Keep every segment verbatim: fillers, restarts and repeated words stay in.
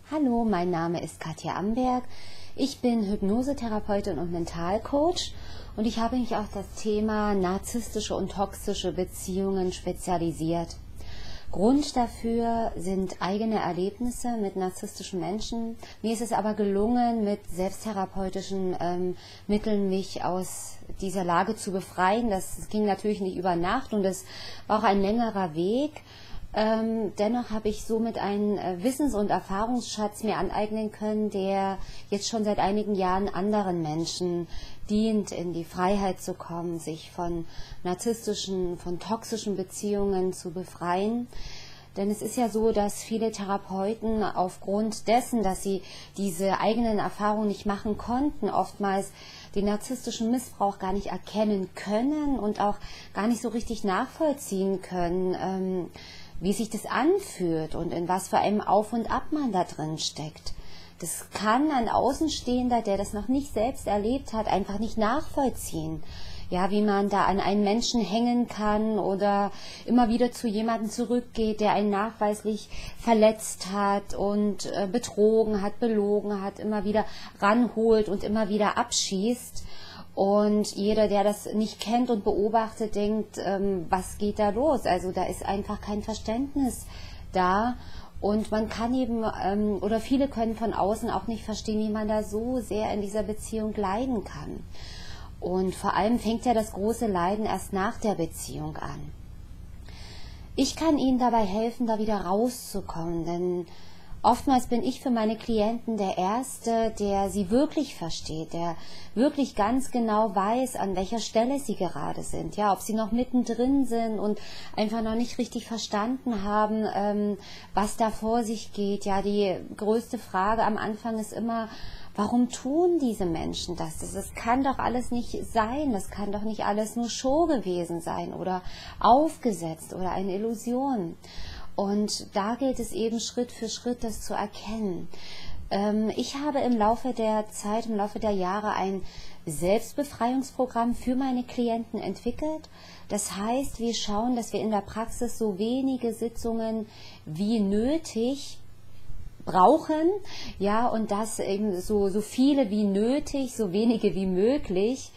Hallo, mein Name ist Katja Amberg. Ich bin Hypnosetherapeutin und Mentalcoach und ich habe mich auf das Thema narzisstische und toxische Beziehungen spezialisiert. Grund dafür sind eigene Erlebnisse mit narzisstischen Menschen. Mir ist es aber gelungen, mit selbsttherapeutischen ähm, Mitteln mich aus dieser Lage zu befreien. Das, das ging natürlich nicht über Nacht und es war auch ein längerer Weg. Ähm, dennoch habe ich somit einen äh, Wissens- und Erfahrungsschatz mir aneignen können, der jetzt schon seit einigen Jahren anderen Menschen dient, in die Freiheit zu kommen, sich von narzisstischen, von toxischen Beziehungen zu befreien. Denn es ist ja so, dass viele Therapeuten aufgrund dessen, dass sie diese eigenen Erfahrungen nicht machen konnten, oftmals den narzisstischen Missbrauch gar nicht erkennen können und auch gar nicht so richtig nachvollziehen können, ähm, wie sich das anfühlt und in was für einem Auf und Ab man da drin steckt. Das kann ein Außenstehender, der das noch nicht selbst erlebt hat, einfach nicht nachvollziehen. Ja, wie man da an einen Menschen hängen kann oder immer wieder zu jemandem zurückgeht, der einen nachweislich verletzt hat und äh, betrogen hat, belogen hat, immer wieder ranholt und immer wieder abschießt. Und jeder, der das nicht kennt und beobachtet, denkt, ähm, was geht da los? Also da ist einfach kein Verständnis da. Und man kann eben, ähm, oder viele können von außen auch nicht verstehen, wie man da so sehr in dieser Beziehung leiden kann. Und vor allem fängt ja das große Leiden erst nach der Beziehung an. Ich kann Ihnen dabei helfen, da wieder rauszukommen, denn oftmals bin ich für meine Klienten der Erste, der sie wirklich versteht, der wirklich ganz genau weiß, an welcher Stelle sie gerade sind, ja, ob sie noch mittendrin sind und einfach noch nicht richtig verstanden haben, ähm, was da vor sich geht. Ja, die größte Frage am Anfang ist immer, warum tun diese Menschen das? Das, das kann doch alles nicht sein, das kann doch nicht alles nur Show gewesen sein oder aufgesetzt oder eine Illusion. Und da gilt es eben Schritt für Schritt, das zu erkennen. Ähm, ich habe im Laufe der Zeit, im Laufe der Jahre ein Selbstbefreiungsprogramm für meine Klienten entwickelt. Das heißt, wir schauen, dass wir in der Praxis so wenige Sitzungen wie nötig brauchen, ja, und das eben so, so viele wie nötig, so wenige wie möglich.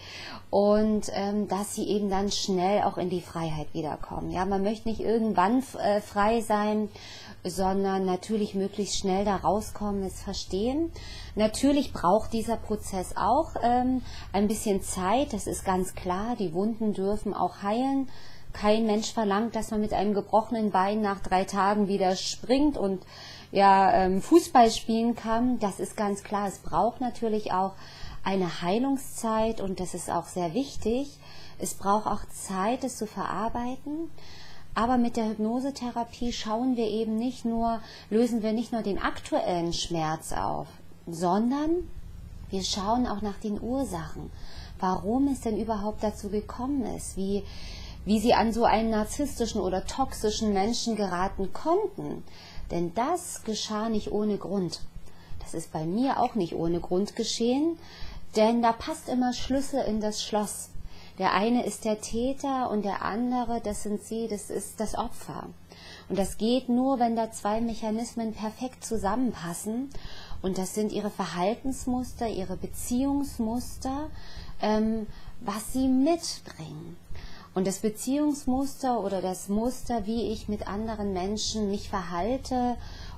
Und ähm, dass sie eben dann schnell auch in die Freiheit wiederkommen. Ja, man möchte nicht irgendwann äh, frei sein, sondern natürlich möglichst schnell da rauskommen, es verstehen. Natürlich braucht dieser Prozess auch ähm, ein bisschen Zeit, das ist ganz klar. Die Wunden dürfen auch heilen. Kein Mensch verlangt, dass man mit einem gebrochenen Bein nach drei Tagen wieder springt und ja, ähm, Fußball spielen kann. Das ist ganz klar. Es braucht natürlich auch eine Heilungszeit und das ist auch sehr wichtig. Es braucht auch Zeit, es zu verarbeiten. Aber mit der Hypnosetherapie schauen wir eben nicht nur, lösen wir nicht nur den aktuellen Schmerz auf, sondern wir schauen auch nach den Ursachen. Warum es denn überhaupt dazu gekommen ist, wie, wie sie an so einen narzisstischen oder toxischen Menschen geraten konnten. Denn das geschah nicht ohne Grund. Das ist bei mir auch nicht ohne Grund geschehen. Denn da passt immer Schlüssel in das Schloss. Der eine ist der Täter und der andere, das sind sie, das ist das Opfer. Und das geht nur, wenn da zwei Mechanismen perfekt zusammenpassen. Und das sind ihre Verhaltensmuster, ihre Beziehungsmuster, ähm, was sie mitbringen. Und das Beziehungsmuster oder das Muster, wie ich mit anderen Menschen mich verhalte,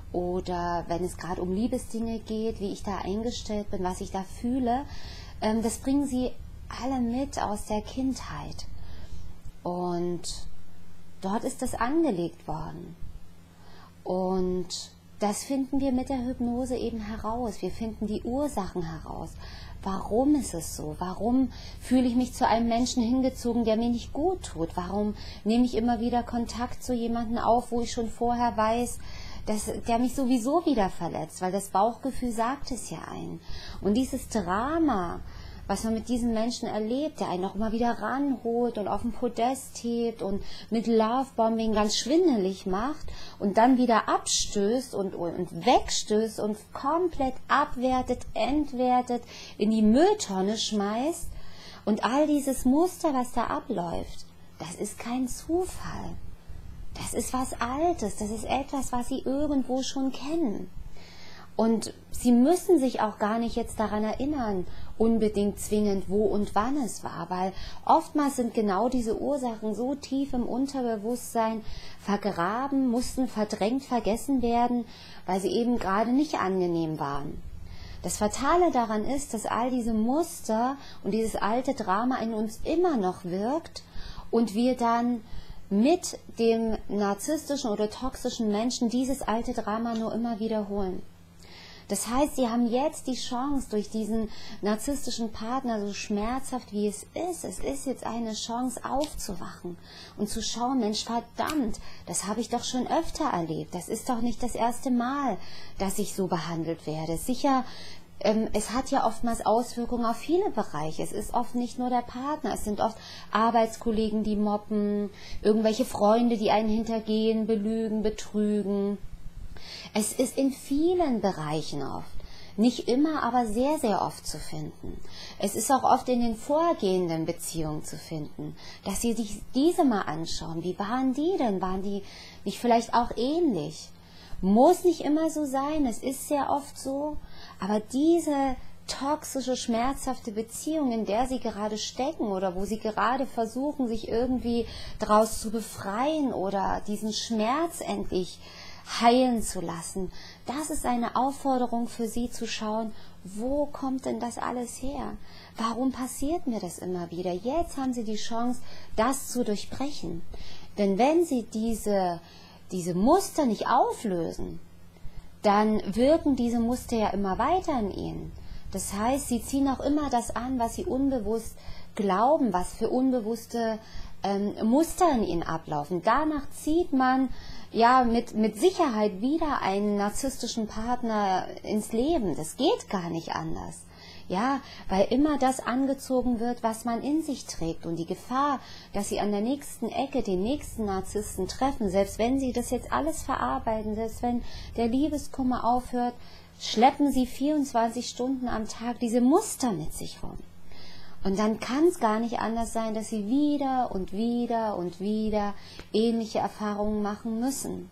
oder wenn es gerade um Liebesdinge geht, wie ich da eingestellt bin, was ich da fühle, ähm, das bringen sie alle mit aus der Kindheit. Und dort ist das angelegt worden. Und das finden wir mit der Hypnose eben heraus. Wir finden die Ursachen heraus. Warum ist es so? Warum fühle ich mich zu einem Menschen hingezogen, der mir nicht gut tut? Warum nehme ich immer wieder Kontakt zu jemandem auf, wo ich schon vorher weiß, dass der mich sowieso wieder verletzt, weil das Bauchgefühl sagt es ja ein. Und dieses Drama, was man mit diesen Menschen erlebt, der einen auch immer wieder ranholt und auf den Podest hebt und mit Lovebombing ganz schwindelig macht und dann wieder abstößt und, und wegstößt und komplett abwertet, entwertet, in die Mülltonne schmeißt. Und all dieses Muster, was da abläuft, das ist kein Zufall. Das ist was Altes, das ist etwas, was Sie irgendwo schon kennen. Und sie müssen sich auch gar nicht jetzt daran erinnern, unbedingt zwingend, wo und wann es war, weil oftmals sind genau diese Ursachen so tief im Unterbewusstsein vergraben, mussten verdrängt vergessen werden, weil sie eben gerade nicht angenehm waren. Das Fatale daran ist, dass all diese Muster und dieses alte Drama in uns immer noch wirkt und wir dann mit dem narzisstischen oder toxischen Menschen dieses alte Drama nur immer wiederholen. Das heißt, sie haben jetzt die Chance, durch diesen narzisstischen Partner, so schmerzhaft wie es ist, es ist jetzt eine Chance aufzuwachen und zu schauen, Mensch, verdammt, das habe ich doch schon öfter erlebt. Das ist doch nicht das erste Mal, dass ich so behandelt werde. Sicher, ähm, es hat ja oftmals Auswirkungen auf viele Bereiche. Es ist oft nicht nur der Partner, es sind oft Arbeitskollegen, die mobben, irgendwelche Freunde, die einen hintergehen, belügen, betrügen. Es ist in vielen Bereichen oft, nicht immer, aber sehr, sehr oft zu finden. Es ist auch oft in den vorgehenden Beziehungen zu finden, dass Sie sich diese mal anschauen. Wie waren die denn? Waren die nicht vielleicht auch ähnlich? Muss nicht immer so sein, es ist sehr oft so, aber diese toxische, schmerzhafte Beziehung, in der Sie gerade stecken oder wo Sie gerade versuchen, sich irgendwie daraus zu befreien oder diesen Schmerz endlich heilen zu lassen. Das ist eine Aufforderung für Sie zu schauen, wo kommt denn das alles her? Warum passiert mir das immer wieder? Jetzt haben Sie die Chance, das zu durchbrechen. Denn wenn Sie diese, diese Muster nicht auflösen, dann wirken diese Muster ja immer weiter in Ihnen. Das heißt, Sie ziehen auch immer das an, was Sie unbewusst glauben, was für unbewusste ähm, Muster in Ihnen ablaufen. Danach zieht man ja mit, mit Sicherheit wieder einen narzisstischen Partner ins Leben. Das geht gar nicht anders. Ja, weil immer das angezogen wird, was man in sich trägt. Und die Gefahr, dass Sie an der nächsten Ecke den nächsten Narzissten treffen, selbst wenn Sie das jetzt alles verarbeiten, selbst wenn der Liebeskummer aufhört, schleppen Sie vierundzwanzig Stunden am Tag diese Muster mit sich rum. Und dann kann es gar nicht anders sein, dass Sie wieder und wieder und wieder ähnliche Erfahrungen machen müssen.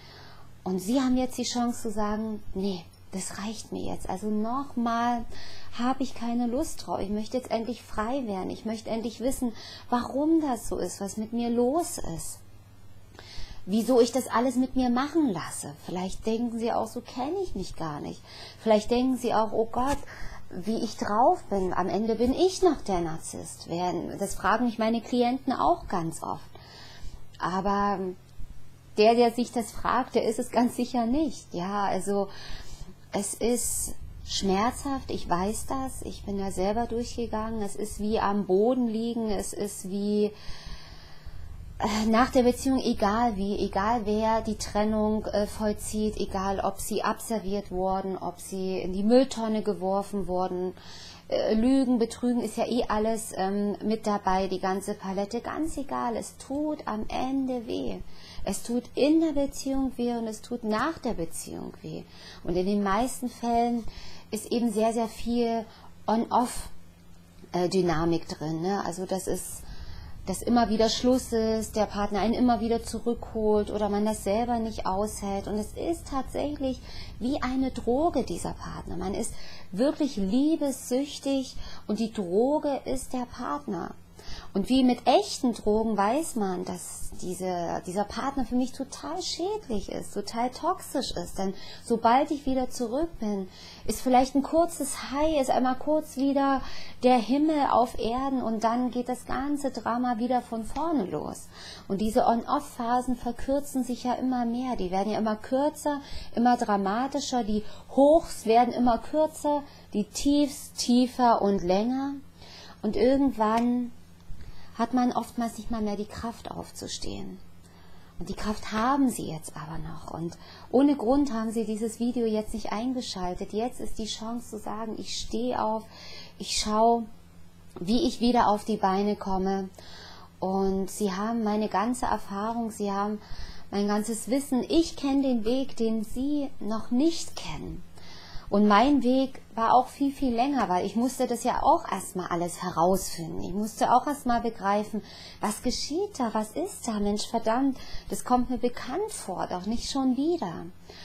Und Sie haben jetzt die Chance zu sagen, nee, das reicht mir jetzt. Also nochmal habe ich keine Lust drauf. Ich möchte jetzt endlich frei werden. Ich möchte endlich wissen, warum das so ist, was mit mir los ist. Wieso ich das alles mit mir machen lasse. Vielleicht denken Sie auch, so kenne ich mich gar nicht. Vielleicht denken Sie auch, oh Gott, wie ich drauf bin. Am Ende bin ich noch der Narzisst. Das fragen mich meine Klienten auch ganz oft. Aber der, der sich das fragt, der ist es ganz sicher nicht. Ja, also es ist schmerzhaft, ich weiß das. Ich bin da selber durchgegangen. Es ist wie am Boden liegen. Es ist wie nach der Beziehung, egal wie, egal wer die Trennung äh, vollzieht, egal ob sie abserviert wurden, ob sie in die Mülltonne geworfen wurden, äh, Lügen, Betrügen ist ja eh alles ähm, mit dabei, die ganze Palette, ganz egal, es tut am Ende weh. Es tut in der Beziehung weh und es tut nach der Beziehung weh. Und in den meisten Fällen ist eben sehr, sehr viel On-Off-Dynamik drin, ne? Also das ist dass immer wieder Schluss ist, der Partner einen immer wieder zurückholt oder man das selber nicht aushält. Und es ist tatsächlich wie eine Droge, dieser Partner. Man ist wirklich liebessüchtig und die Droge ist der Partner. Und wie mit echten Drogen weiß man, dass diese, dieser Partner für mich total schädlich ist, total toxisch ist. Denn sobald ich wieder zurück bin, ist vielleicht ein kurzes High, ist einmal kurz wieder der Himmel auf Erden und dann geht das ganze Drama wieder von vorne los. Und diese On-Off-Phasen verkürzen sich ja immer mehr. Die werden ja immer kürzer, immer dramatischer. Die Hochs werden immer kürzer, die Tiefs tiefer und länger. Und irgendwann hat man oftmals nicht mal mehr die Kraft aufzustehen. Und die Kraft haben sie jetzt aber noch. Und ohne Grund haben sie dieses Video jetzt nicht eingeschaltet. Jetzt ist die Chance zu sagen, ich stehe auf, ich schaue, wie ich wieder auf die Beine komme. Und sie haben meine ganze Erfahrung, sie haben mein ganzes Wissen. Ich kenne den Weg, den sie noch nicht kennen. Und mein Weg war auch viel, viel länger, weil ich musste das ja auch erstmal alles herausfinden. Ich musste auch erstmal begreifen, was geschieht da, was ist da? Mensch, verdammt, das kommt mir bekannt vor, doch nicht schon wieder.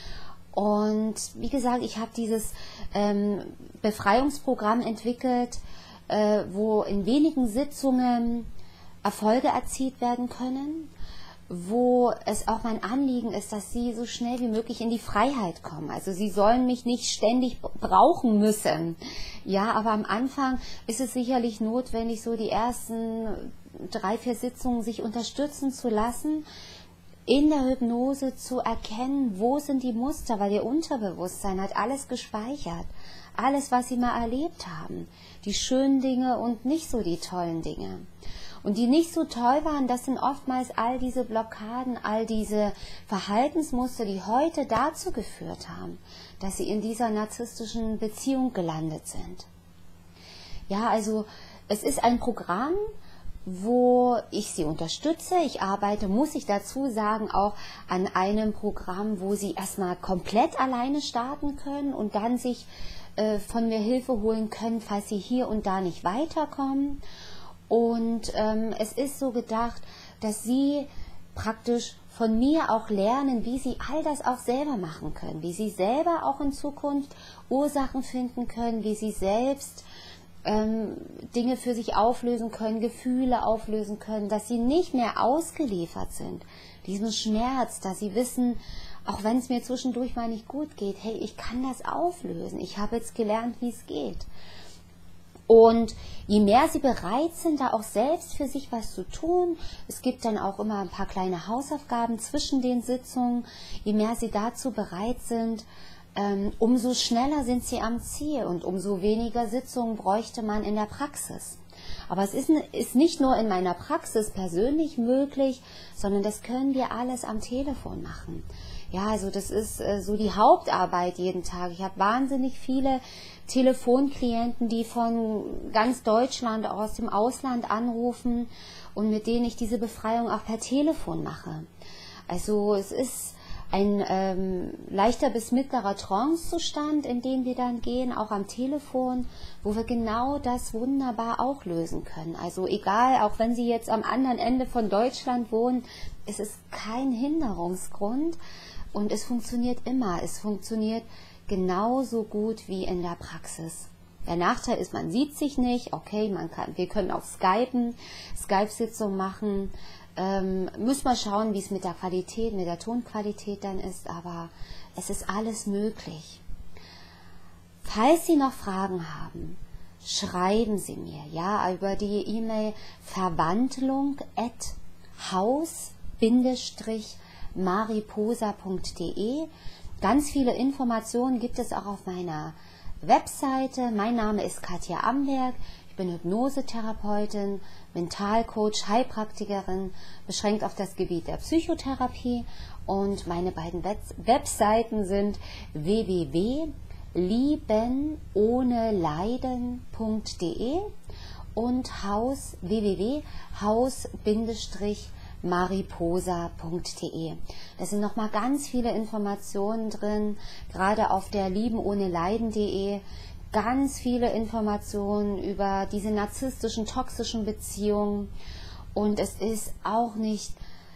Und wie gesagt, ich habe dieses ähm, Befreiungsprogramm entwickelt, äh, wo in wenigen Sitzungen Erfolge erzielt werden können, wo es auch mein Anliegen ist, dass Sie so schnell wie möglich in die Freiheit kommen. Also Sie sollen mich nicht ständig brauchen müssen. Ja, aber am Anfang ist es sicherlich notwendig, so die ersten drei, vier Sitzungen sich unterstützen zu lassen, in der Hypnose zu erkennen, wo sind die Muster, weil Ihr Unterbewusstsein hat alles gespeichert. Alles, was Sie mal erlebt haben. Die schönen Dinge und nicht so die tollen Dinge. Und die nicht so toll waren, das sind oftmals all diese Blockaden, all diese Verhaltensmuster, die heute dazu geführt haben, dass sie in dieser narzisstischen Beziehung gelandet sind. Ja, also es ist ein Programm, wo ich Sie unterstütze. Ich arbeite, muss ich dazu sagen, auch an einem Programm, wo Sie erstmal komplett alleine starten können und dann sich äh, von mir Hilfe holen können, falls Sie hier und da nicht weiterkommen. Und ähm, es ist so gedacht, dass Sie praktisch von mir auch lernen, wie Sie all das auch selber machen können, wie Sie selber auch in Zukunft Ursachen finden können, wie Sie selbst ähm, Dinge für sich auflösen können, Gefühle auflösen können, dass Sie nicht mehr ausgeliefert sind, diesem Schmerz, dass Sie wissen, auch wenn es mir zwischendurch mal nicht gut geht, hey, ich kann das auflösen, ich habe jetzt gelernt, wie es geht. Und je mehr Sie bereit sind, da auch selbst für sich was zu tun, es gibt dann auch immer ein paar kleine Hausaufgaben zwischen den Sitzungen, je mehr Sie dazu bereit sind, ähm, umso schneller sind Sie am Ziel und umso weniger Sitzungen bräuchte man in der Praxis. Aber es ist, ist nicht nur in meiner Praxis persönlich möglich, sondern das können wir alles am Telefon machen. Ja, also das ist äh, so die Hauptarbeit jeden Tag. Ich habe wahnsinnig viele Telefonklienten, die von ganz Deutschland, auch aus dem Ausland anrufen und mit denen ich diese Befreiung auch per Telefon mache. Also es ist ein ähm, leichter bis mittlerer Trancezustand, in den wir dann gehen, auch am Telefon, wo wir genau das wunderbar auch lösen können. Also egal, auch wenn Sie jetzt am anderen Ende von Deutschland wohnen, es ist kein Hinderungsgrund und es funktioniert immer. Es funktioniert genauso gut wie in der Praxis. Der Nachteil ist, man sieht sich nicht. Okay, man kann, wir können auch Skypen, Skype-Sitzungen machen. Ähm, müssen wir schauen, wie es mit der Qualität, mit der Tonqualität dann ist, aber es ist alles möglich. Falls Sie noch Fragen haben, schreiben Sie mir, ja, über die E-Mail verwandlung at haus mariposa punkt de. Ganz viele Informationen gibt es auch auf meiner Webseite. Mein Name ist Katja Amberg. Ich bin Hypnosetherapeutin, Mentalcoach, Heilpraktikerin, beschränkt auf das Gebiet der Psychotherapie. Und meine beiden Web Webseiten sind w w w punkt lieben ohne leiden punkt de und Haus w w w punkt haus mariposa punkt de. Da sind nochmal ganz viele Informationen drin, gerade auf der lieben ohne leiden punkt de. Ganz viele Informationen über diese narzisstischen, toxischen Beziehungen. Und es ist auch nicht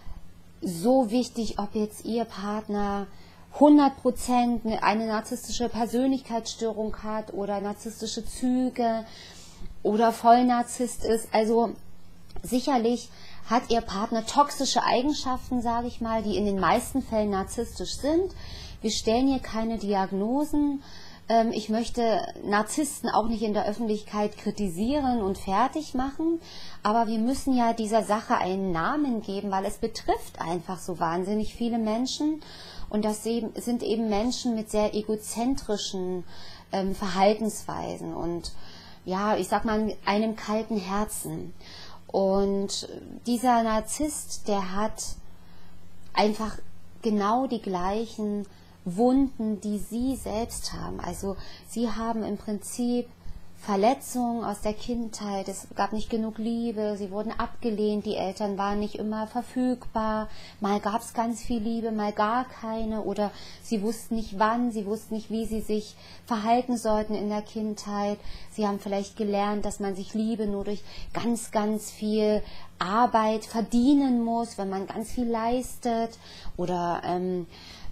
so wichtig, ob jetzt Ihr Partner hundert Prozent eine narzisstische Persönlichkeitsstörung hat oder narzisstische Züge oder Vollnarzisst ist. Also sicherlich hat Ihr Partner toxische Eigenschaften, sage ich mal, die in den meisten Fällen narzisstisch sind. Wir stellen hier keine Diagnosen. Ich möchte Narzissten auch nicht in der Öffentlichkeit kritisieren und fertig machen, aber wir müssen ja dieser Sache einen Namen geben, weil es betrifft einfach so wahnsinnig viele Menschen und das sind eben Menschen mit sehr egozentrischen ähm, Verhaltensweisen und ja, ich sag mal, einem kalten Herzen. Und dieser Narzisst, der hat einfach genau die gleichen Wunden, die Sie selbst haben. Also Sie haben im Prinzip Verletzungen aus der Kindheit, es gab nicht genug Liebe, Sie wurden abgelehnt, die Eltern waren nicht immer verfügbar, mal gab es ganz viel Liebe, mal gar keine oder Sie wussten nicht wann, Sie wussten nicht, wie Sie sich verhalten sollten in der Kindheit. Sie haben vielleicht gelernt, dass man sich Liebe nur durch ganz, ganz viel Arbeit verdienen muss, wenn man ganz viel leistet oder ähm,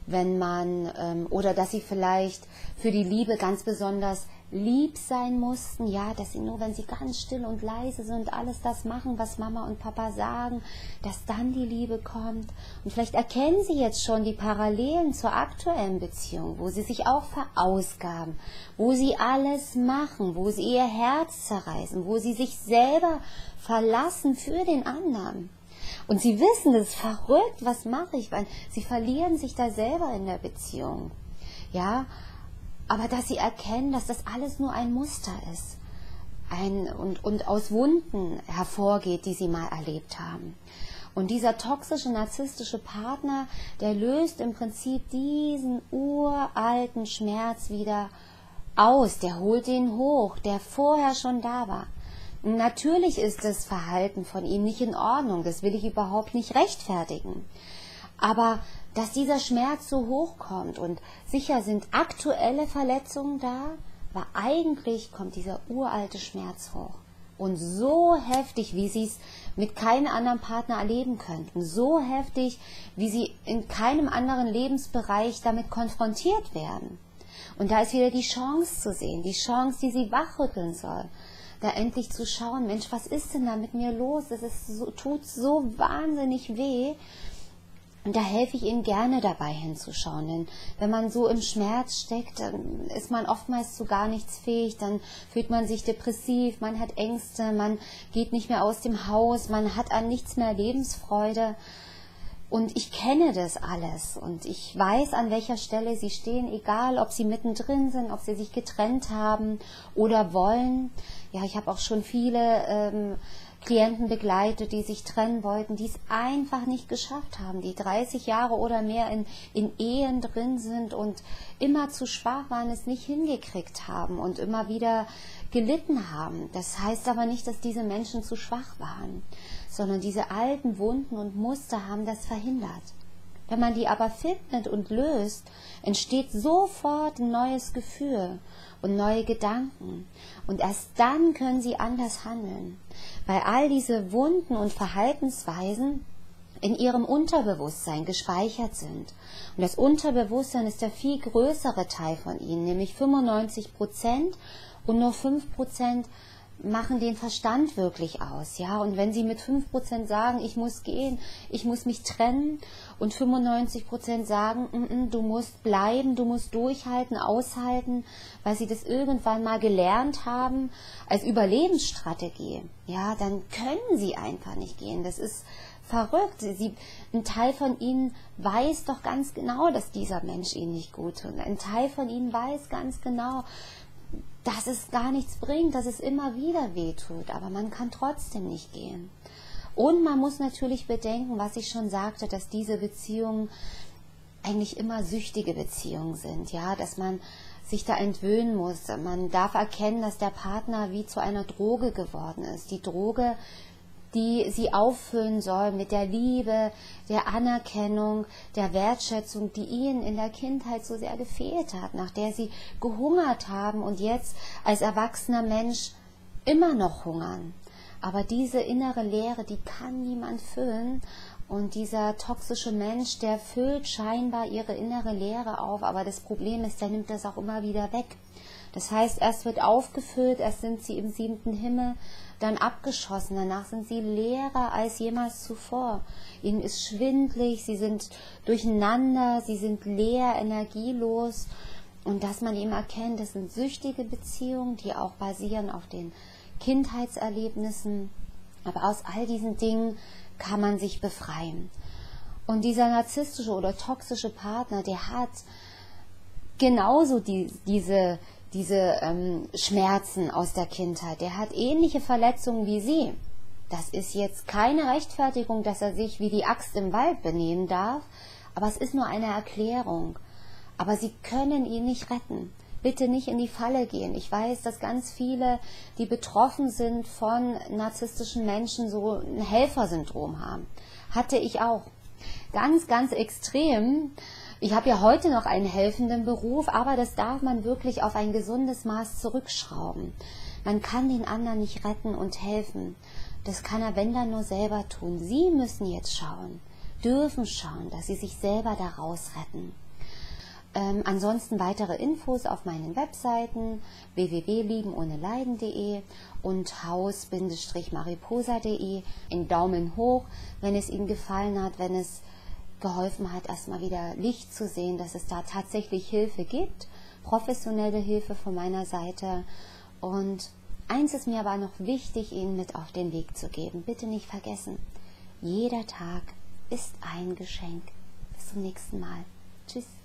wenn man, ähm, oder dass sie vielleicht für die Liebe ganz besonders lieb sein mussten, ja, dass sie nur, wenn sie ganz still und leise sind, alles das machen, was Mama und Papa sagen, dass dann die Liebe kommt. Und vielleicht erkennen sie jetzt schon die Parallelen zur aktuellen Beziehung, wo sie sich auch verausgaben, wo sie alles machen, wo sie ihr Herz zerreißen, wo sie sich selber verlassen für den anderen. Und sie wissen, das ist verrückt, was mache ich? Weil sie verlieren sich da selber in der Beziehung. Ja, aber dass sie erkennen, dass das alles nur ein Muster ist ein, und, und aus Wunden hervorgeht, die sie mal erlebt haben. Und dieser toxische, narzisstische Partner, der löst im Prinzip diesen uralten Schmerz wieder aus, der holt ihn hoch, der vorher schon da war. Natürlich ist das Verhalten von ihm nicht in Ordnung, das will ich überhaupt nicht rechtfertigen. Aber dass dieser Schmerz so hochkommt und sicher sind aktuelle Verletzungen da, aber eigentlich kommt dieser uralte Schmerz hoch. Und so heftig, wie sie es mit keinem anderen Partner erleben könnten, so heftig, wie sie in keinem anderen Lebensbereich damit konfrontiert werden. Und da ist wieder die Chance zu sehen, die Chance, die sie wachrütteln soll, da endlich zu schauen, Mensch, was ist denn da mit mir los? Es ist so, tut so wahnsinnig weh. Und da helfe ich Ihnen gerne dabei hinzuschauen, denn wenn man so im Schmerz steckt, dann ist man oftmals zu gar nichts fähig, dann fühlt man sich depressiv, man hat Ängste, man geht nicht mehr aus dem Haus, man hat an nichts mehr Lebensfreude. Und ich kenne das alles und ich weiß, an welcher Stelle Sie stehen, egal ob Sie mittendrin sind, ob Sie sich getrennt haben oder wollen. Ja, ich habe auch schon viele ähm, Klienten begleitet, die sich trennen wollten, die es einfach nicht geschafft haben, die dreißig Jahre oder mehr in, in Ehen drin sind und immer zu schwach waren, es nicht hingekriegt haben und immer wieder gelitten haben. Das heißt aber nicht, dass diese Menschen zu schwach waren, sondern diese alten Wunden und Muster haben das verhindert. Wenn man die aber findet und löst, entsteht sofort ein neues Gefühl und neue Gedanken. Und erst dann können sie anders handeln, weil all diese Wunden und Verhaltensweisen in ihrem Unterbewusstsein gespeichert sind. Und das Unterbewusstsein ist der viel größere Teil von ihnen, nämlich fünfundneunzig Prozent, und nur fünf Prozent machen den Verstand wirklich aus, ja, und wenn Sie mit fünf Prozent sagen, ich muss gehen, ich muss mich trennen, und fünfundneunzig Prozent sagen, mm -mm, du musst bleiben, du musst durchhalten, aushalten, weil Sie das irgendwann mal gelernt haben als Überlebensstrategie, ja, dann können Sie einfach nicht gehen, das ist verrückt. Sie, ein Teil von Ihnen weiß doch ganz genau, dass dieser Mensch Ihnen nicht gut tut, ein Teil von Ihnen weiß ganz genau, dass es gar nichts bringt, dass es immer wieder wehtut, aber man kann trotzdem nicht gehen. Und man muss natürlich bedenken, was ich schon sagte, dass diese Beziehungen eigentlich immer süchtige Beziehungen sind, ja, dass man sich da entwöhnen muss. Man darf erkennen, dass der Partner wie zu einer Droge geworden ist. Die Droge, die sie auffüllen soll mit der Liebe, der Anerkennung, der Wertschätzung, die ihnen in der Kindheit so sehr gefehlt hat, nach der sie gehungert haben und jetzt als erwachsener Mensch immer noch hungern. Aber diese innere Leere, die kann niemand füllen. Und dieser toxische Mensch, der füllt scheinbar ihre innere Leere auf, aber das Problem ist, der nimmt das auch immer wieder weg. Das heißt, erst wird aufgefüllt, erst sind sie im siebten Himmel, dann abgeschossen, danach sind sie leerer als jemals zuvor. Ihnen ist schwindlig, sie sind durcheinander, sie sind leer, energielos. Und dass man eben erkennt, das sind süchtige Beziehungen, die auch basieren auf den Kindheitserlebnissen. Aber aus all diesen Dingen kann man sich befreien. Und dieser narzisstische oder toxische Partner, der hat genauso die, diese diese ähm, Schmerzen aus der Kindheit. Der hat ähnliche Verletzungen wie Sie. Das ist jetzt keine Rechtfertigung, dass er sich wie die Axt im Wald benehmen darf, aber es ist nur eine Erklärung. Aber Sie können ihn nicht retten. Bitte nicht in die Falle gehen. Ich weiß, dass ganz viele, die betroffen sind von narzisstischen Menschen, so ein Helfersyndrom haben. Hatte ich auch. Ganz, ganz extrem. Ich habe ja heute noch einen helfenden Beruf, aber das darf man wirklich auf ein gesundes Maß zurückschrauben. Man kann den anderen nicht retten und helfen. Das kann er, wenn dann, nur selber tun. Sie müssen jetzt schauen, dürfen schauen, dass Sie sich selber daraus retten. Ähm, ansonsten weitere Infos auf meinen Webseiten w w w punkt lieben ohne leiden punkt de und haus Mariposa punkt de. Einen Daumen hoch, wenn es Ihnen gefallen hat, wenn es geholfen hat, erstmal wieder Licht zu sehen, dass es da tatsächlich Hilfe gibt, professionelle Hilfe von meiner Seite. Und eins ist mir aber noch wichtig, Ihnen mit auf den Weg zu geben. Bitte nicht vergessen, jeder Tag ist ein Geschenk. Bis zum nächsten Mal. Tschüss.